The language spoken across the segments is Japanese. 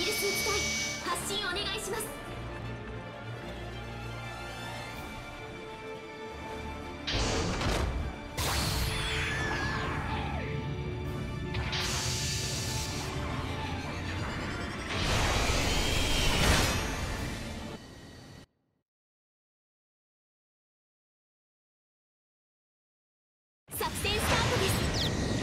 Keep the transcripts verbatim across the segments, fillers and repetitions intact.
ビルスーツ隊発進お願いします。作戦スタートです。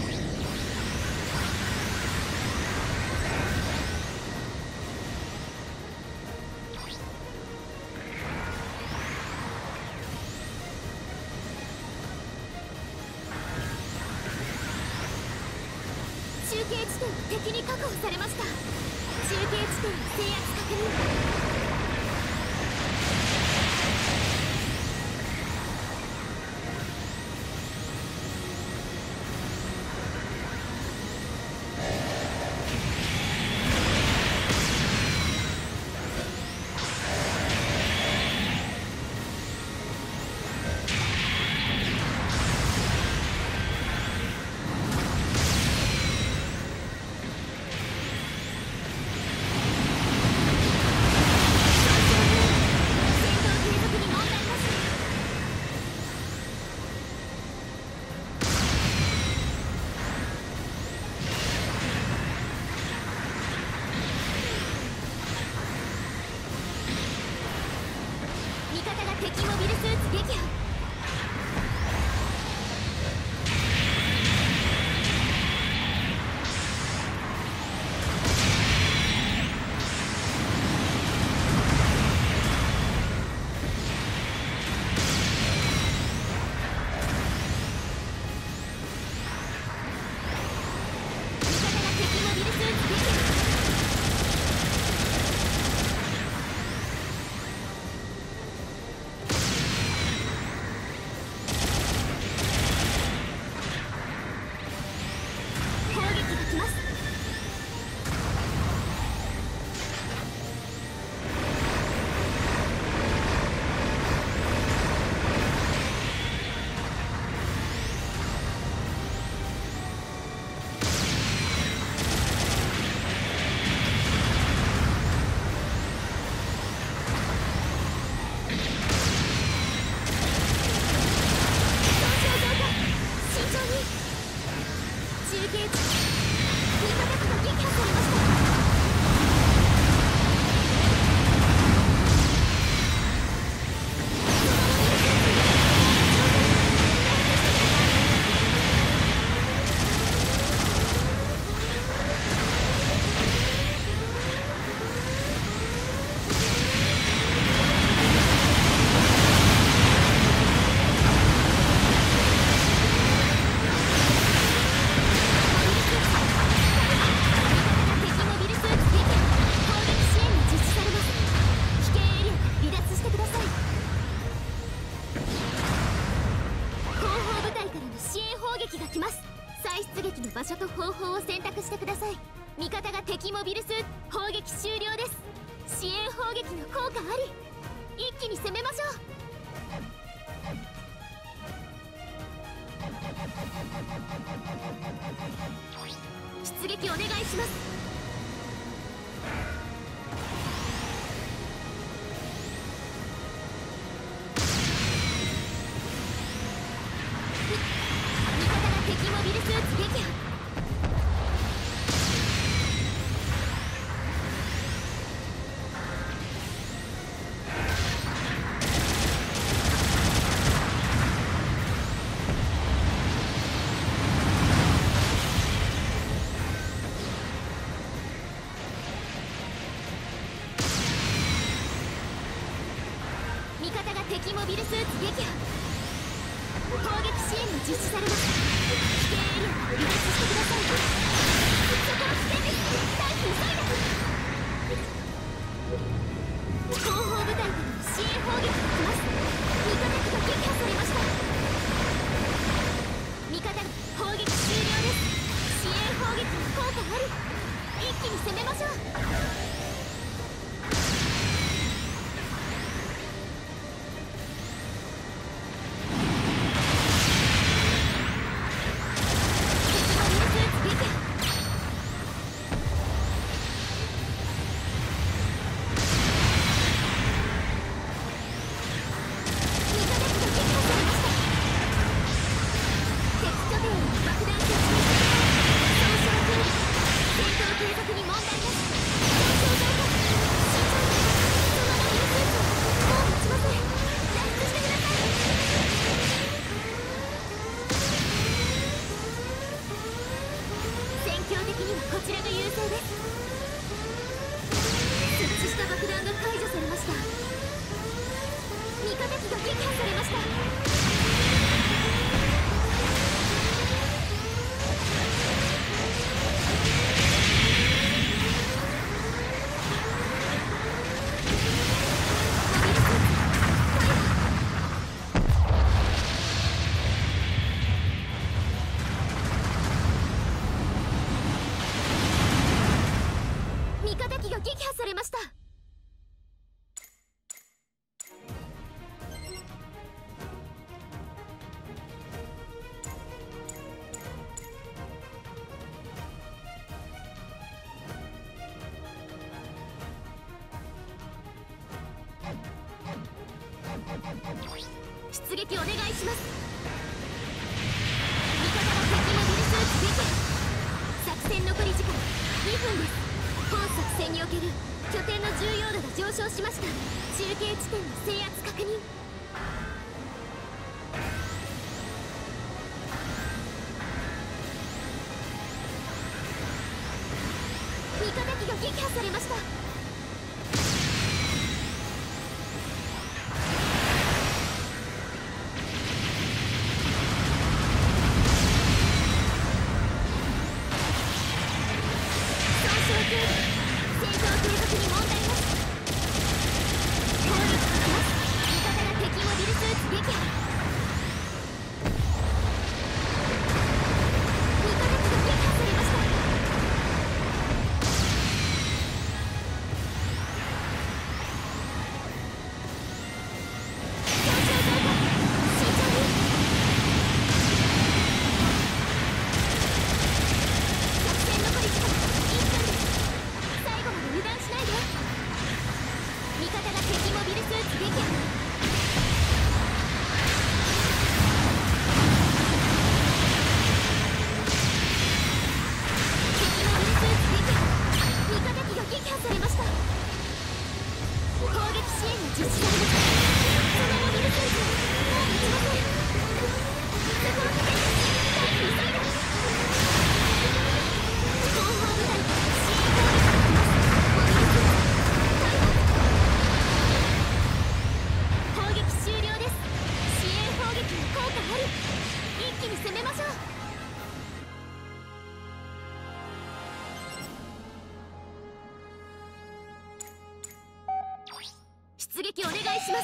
中継地点敵に確保されました。中継地点制圧確認。敵モビルスーツ撃破。場所と方法を選択してください。味方が敵モビルスーツ砲撃終了です。支援砲撃の効果あり。一気に攻めましょう。出撃お願いします。敵モビルスーツ撃破。味方が敵モビルスーツ撃破。攻撃支援が実施されます。危険エリアを離脱してください。そこは危険です。退避急いで。後方部隊からの支援砲撃が来ます。味方機が撃破されました。味方砲撃終了です。支援砲撃の効果あり。一気に攻めましょう。 こちらが優勢です。設置した爆弾が解除されました。味方機が撃破されました。味方機が撃破されました。出撃お願いします。味方の敵モビルスーツ撃破。作戦残り時間にふんです。本作戦における拠点の重要度が上昇しました。中継地点の制圧確認。味方機が撃破されました。出撃お願いします。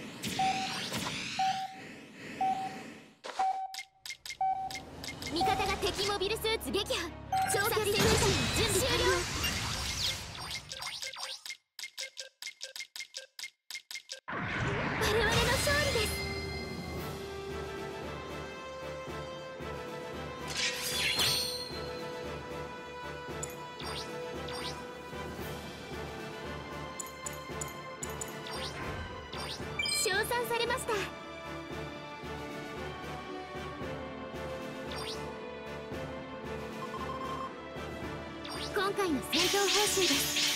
味方が敵モビルスーツ撃破。長距離通信準備終了。我々の勝利です。称賛されました。今回の戦闘報酬です。